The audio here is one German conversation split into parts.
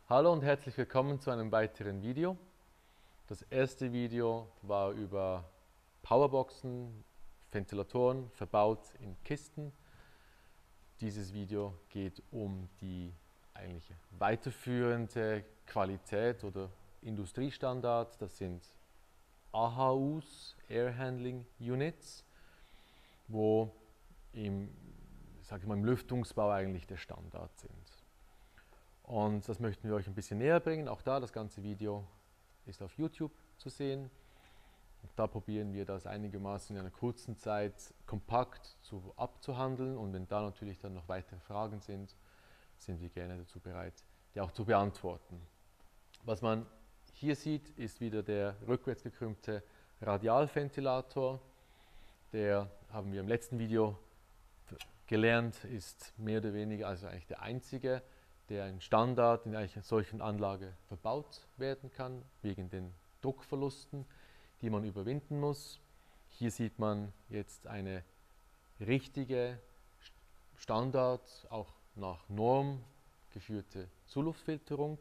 Hallo und herzlich willkommen zu einem weiteren Video. Das erste Video war über Powerboxen, Ventilatoren verbaut in Kisten. Dieses Video geht um die eigentlich weiterführende Qualität oder Industriestandard. Das sind AHUs, Air Handling Units, wo sag ich mal, im Lüftungsbau eigentlich der Standard sind. Und das möchten wir euch ein bisschen näher bringen. Auch da, das ganze Video ist auf YouTube zu sehen. Und da probieren wir das einigermaßen in einer kurzen Zeit kompakt abzuhandeln. Und wenn da natürlich dann noch weitere Fragen sind, sind wir gerne dazu bereit, die auch zu beantworten. Was man hier sieht, ist wieder der rückwärts gekrümmte Radialventilator. Der, haben wir im letzten Video gelernt, ist mehr oder weniger also eigentlich der einzige, der ein Standard in einer solchen Anlage verbaut werden kann, wegen den Druckverlusten, die man überwinden muss. Hier sieht man jetzt eine richtige Standard, auch nach Norm geführte Zuluftfilterung.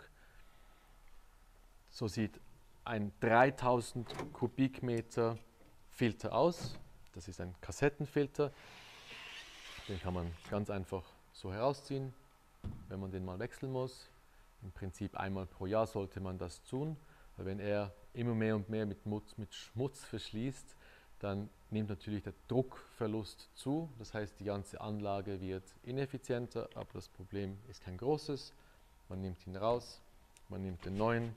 So sieht ein 3000 Kubikmeter Filter aus. Das ist ein Kassettenfilter. Den kann man ganz einfach so herausziehen, wenn man den mal wechseln muss. Im Prinzip einmal pro Jahr sollte man das tun, weil wenn er immer mehr und mehr mit Schmutz verschließt, dann nimmt natürlich der Druckverlust zu. Das heißt, die ganze Anlage wird ineffizienter, aber das Problem ist kein großes. Man nimmt ihn raus, man nimmt den neuen,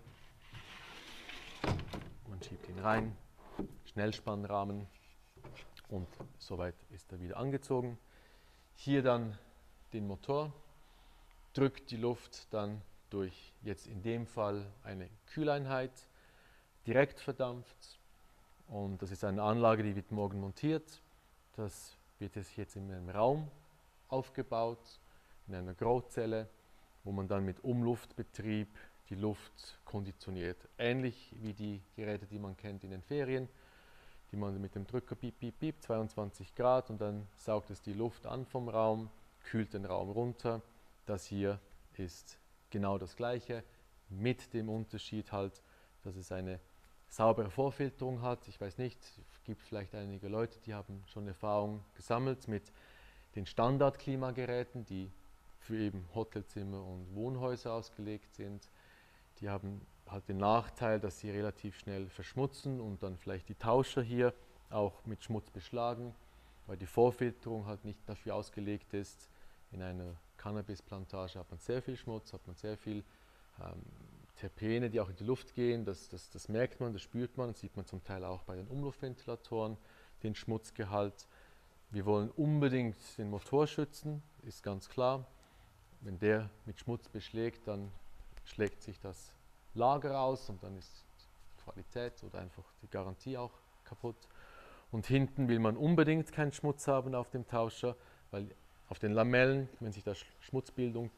man schiebt ihn rein, Schnellspannrahmen und soweit ist er wieder angezogen. Hier dann den Motor, drückt die Luft dann durch jetzt in dem Fall eine Kühleinheit direkt verdampft. Und das ist eine Anlage, die wird morgen montiert. Das wird jetzt in einem Raum aufgebaut, in einer Grauzelle, wo man dann mit Umluftbetrieb die Luft konditioniert. Ähnlich wie die Geräte, die man kennt in den Ferien, die man mit dem Drücker piep, piep, piep, 22 Grad und dann saugt es die Luft an vom Raum, kühlt den Raum runter. Das hier ist genau das Gleiche, mit dem Unterschied halt, dass es eine saubere Vorfilterung hat. Ich weiß nicht, es gibt vielleicht einige Leute, die haben schon Erfahrung gesammelt mit den Standardklimageräten, die für eben Hotelzimmer und Wohnhäuser ausgelegt sind. Die haben halt den Nachteil, dass sie relativ schnell verschmutzen und dann vielleicht die Tauscher hier auch mit Schmutz beschlagen, weil die Vorfilterung halt nicht dafür ausgelegt ist. In einer Cannabisplantage hat man sehr viel Schmutz, hat man sehr viel Terpene, die auch in die Luft gehen. Das merkt man, das spürt man, das sieht man zum Teil auch bei den Umluftventilatoren, den Schmutzgehalt. Wir wollen unbedingt den Motor schützen, ist ganz klar. Wenn der mit Schmutz beschlägt, dann schlägt sich das Lager aus und dann ist die Qualität oder einfach die Garantie auch kaputt. Und hinten will man unbedingt keinen Schmutz haben auf dem Tauscher, weil auf den Lamellen, wenn sich da Schmutzbildung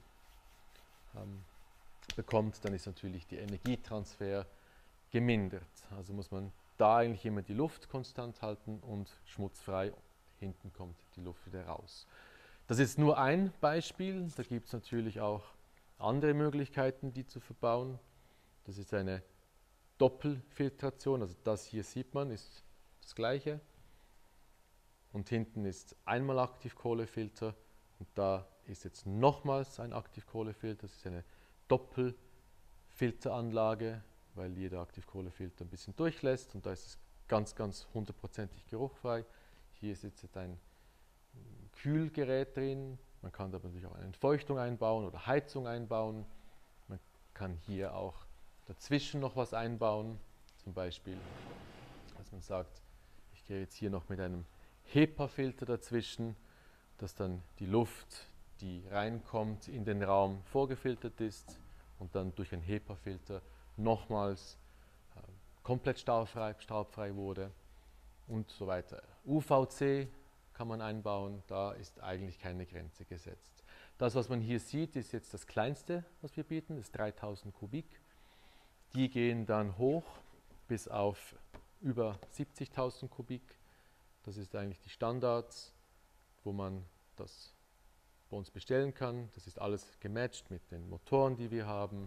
bekommt, dann ist natürlich der Energietransfer gemindert. Also muss man da eigentlich immer die Luft konstant halten und schmutzfrei. Hinten kommt die Luft wieder raus. Das ist nur ein Beispiel. Da gibt es natürlich auch andere Möglichkeiten, die zu verbauen. Das ist eine Doppelfiltration. Also das hier sieht man, ist das gleiche. Und hinten ist einmal Aktivkohlefilter und da ist jetzt nochmals ein Aktivkohlefilter. Das ist eine Doppelfilteranlage, weil jeder Aktivkohlefilter ein bisschen durchlässt und da ist es ganz hundertprozentig geruchfrei. Hier ist jetzt ein Kühlgerät drin. Man kann da natürlich auch eine Entfeuchtung einbauen oder Heizung einbauen. Man kann hier auch dazwischen noch was einbauen. Zum Beispiel, dass man sagt, ich gehe jetzt hier noch mit einem HEPA-Filter dazwischen, dass dann die Luft, die reinkommt, in den Raum vorgefiltert ist und dann durch einen HEPA-Filter nochmals komplett staubfrei wurde und so weiter. UVC kann man einbauen, da ist eigentlich keine Grenze gesetzt. Das, was man hier sieht, ist jetzt das kleinste, was wir bieten, das ist 3000 Kubik. Die gehen dann hoch bis auf über 70.000 Kubik. Das ist eigentlich die Standards, wo man das bei uns bestellen kann. Das ist alles gematcht mit den Motoren, die wir haben,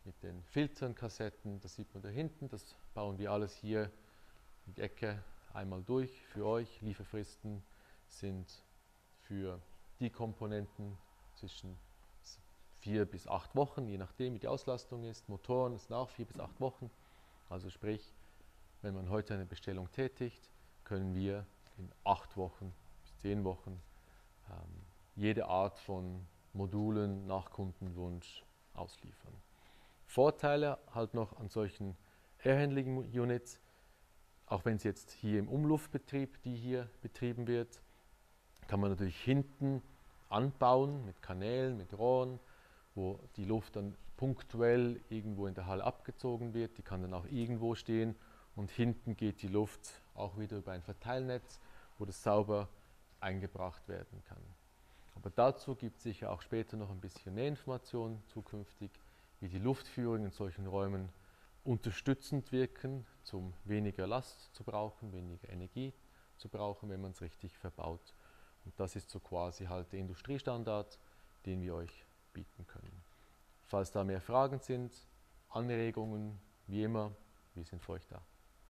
mit den Filtern, Kassetten, das sieht man da hinten, das bauen wir alles hier in die Ecke einmal durch für euch. Lieferfristen sind für die Komponenten zwischen 4 bis 8 Wochen, je nachdem wie die Auslastung ist. Motoren sind auch 4 bis 8 Wochen. Also sprich, wenn man heute eine Bestellung tätigt, können wir in 8 Wochen bis 10 Wochen jede Art von Modulen nach Kundenwunsch ausliefern. Vorteile halt noch an solchen Air Handling Units, auch wenn es jetzt hier im Umluftbetrieb, die hier betrieben wird, kann man natürlich hinten anbauen mit Kanälen, mit Rohren, wo die Luft dann punktuell irgendwo in der Halle abgezogen wird. Die kann dann auch irgendwo stehen und hinten geht die Luft auch wieder über ein Verteilnetz, wo das sauber eingebracht werden kann. Aber dazu gibt es sicher auch später noch ein bisschen mehr Informationen zukünftig, wie die Luftführung in solchen Räumen unterstützend wirken, um weniger Last zu brauchen, weniger Energie zu brauchen, wenn man es richtig verbaut. Und das ist so quasi halt der Industriestandard, den wir euch bieten können. Falls da mehr Fragen sind, Anregungen, wie immer, wir sind für euch da.